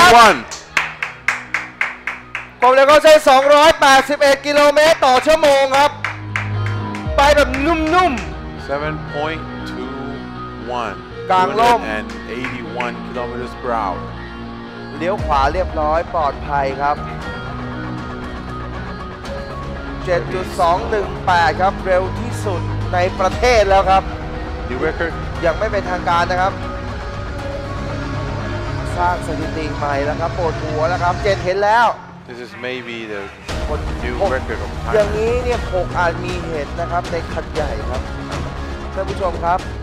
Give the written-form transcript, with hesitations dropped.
ความเร็วเขาใช้281กิโลเมตรต่อชั่วโมงครับไปแบบนุ่มๆ 7.21 กลางร่ม 281 kilometers per hour เลี้ยวขวาเรียบร้อยปลอดภัยครับ 7.218 ครับเร็วที่สุดในประเทศแล้วครับ New record ยังไม่เป็นทางการนะครับสร้างสถิติใหม่แล้วครับปวดหัวแล้วครับเจนเห็นแล้ว This is maybe the new record of อย่าง time นี้เนี่ย6อาจมีเห็นนะครับในคันใหญ่ครับท่านผู้ชมครับ